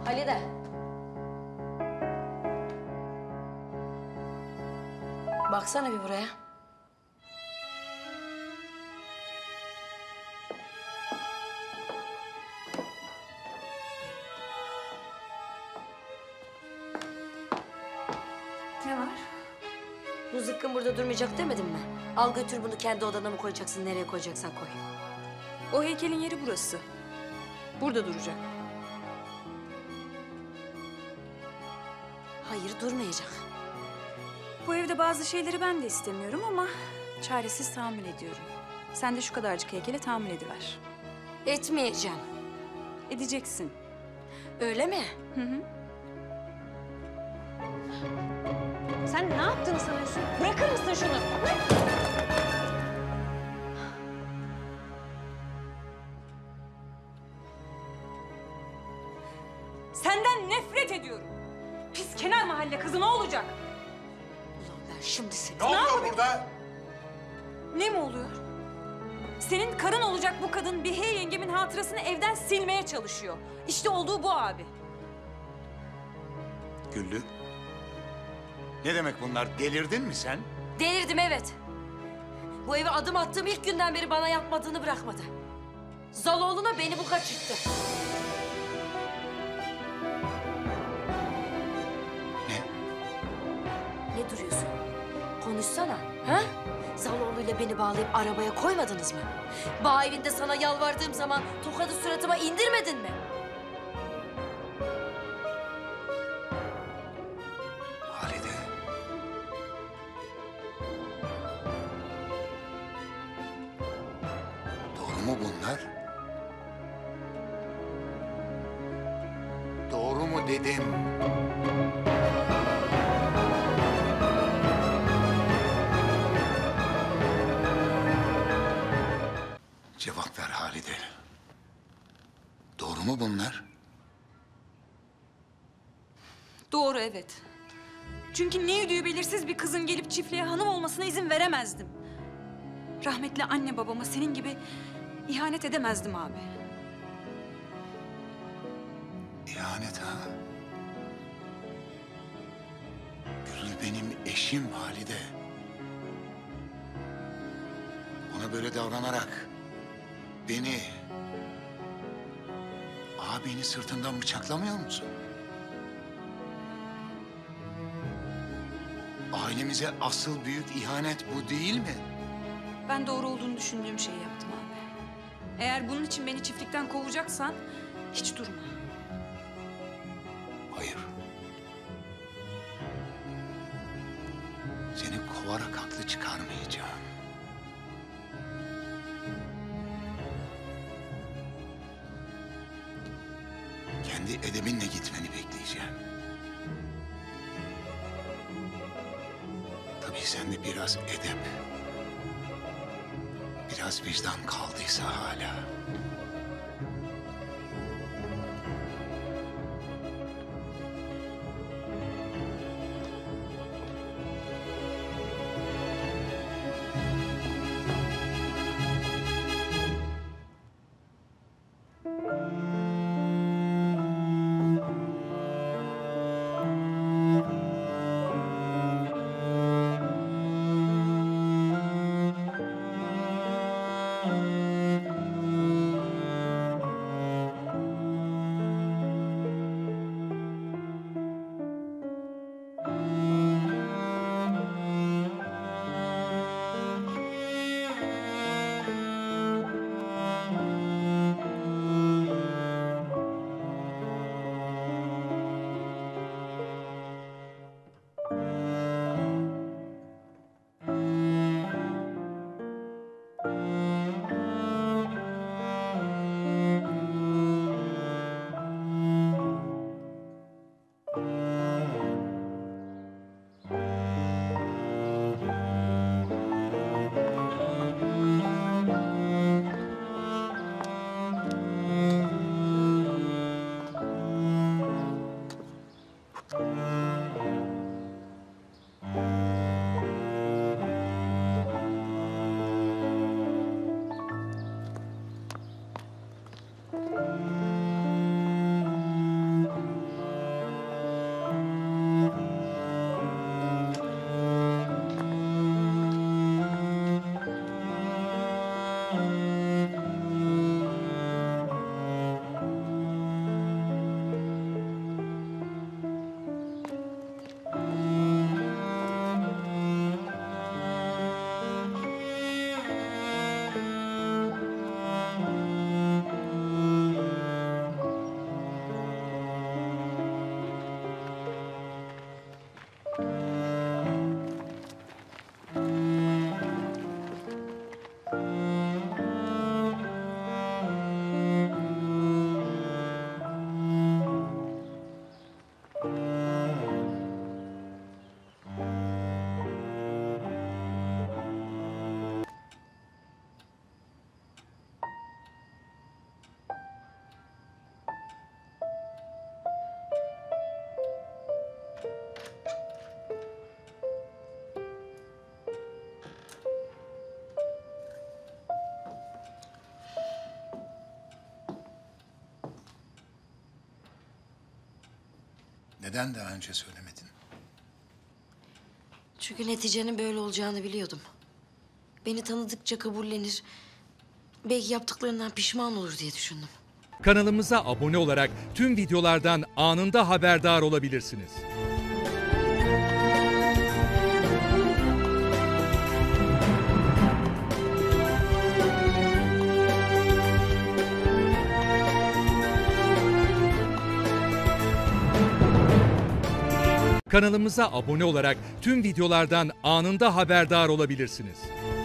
Halide. Baksana bir buraya. Ne var? Bu zıkkın burada durmayacak demedim mi? Al götür bunu, kendi odana mı koyacaksın, nereye koyacaksan koy. O heykelin yeri burası. Burada duracak. Hayır, durmayacak. Bu evde bazı şeyleri ben de istemiyorum ama çaresiz tahammül ediyorum. Sen de şu kadarcık heykele tahammül ediver. Etmeyeceğim. Edeceksin. Öyle mi? Hı hı. Sen ne yaptığını sanıyorsun? Bırakır mısın şunu? Senden nefret ediyorum. Pis kenar mahalle kızı ne olacak? Ulan ben şimdi seni... Ne oluyor burada? Ne mi oluyor? Senin karın olacak bu kadın Bihiye yengemin hatırasını evden silmeye çalışıyor. İşte olduğu bu abi. Güllü. Ne demek bunlar? Delirdin mi sen? Delirdim, evet. Bu eve adım attığım ilk günden beri bana yapmadığını bırakmadı. Zaloğlu'na beni bu kaçırttı. Ne? Ne duruyorsun? Konuşsana, ha? Zaloğlu'yla beni bağlayıp arabaya koymadınız mı? Bağ evinde sana yalvardığım zaman tokadı suratıma indirmedin mi? Halide. Doğru mu bunlar? Doğru mu dedim? Cevap ver Halide. Doğru mu bunlar? Doğru, evet. Çünkü ne yüdüğü belirsiz bir kızın gelip çiftliğe hanım olmasına izin veremezdim. Rahmetli anne babama senin gibi ihanet edemezdim abi. İhanet ha? Gül benim eşim Halide. Ona böyle davranarak abini sırtından bıçaklamıyor musun? Ailemize asıl büyük ihanet bu değil mi? Ben doğru olduğunu düşündüğüm şeyi yaptım abi. Eğer bunun için beni çiftlikten kovacaksan hiç durma. Hayır. Seni kovarak haklı çıkarmayacağım. Kendi edebinle gitmeni bekleyeceğim. Tabii sende biraz edep, biraz vicdan kaldıysa hala. Neden daha önce söylemedin? Çünkü neticenin böyle olacağını biliyordum. Beni tanıdıkça kabullenir, belki yaptıklarından pişman olur diye düşündüm. Kanalımıza abone olarak tüm videolardan anında haberdar olabilirsiniz. Kanalımıza abone olarak tüm videolardan anında haberdar olabilirsiniz.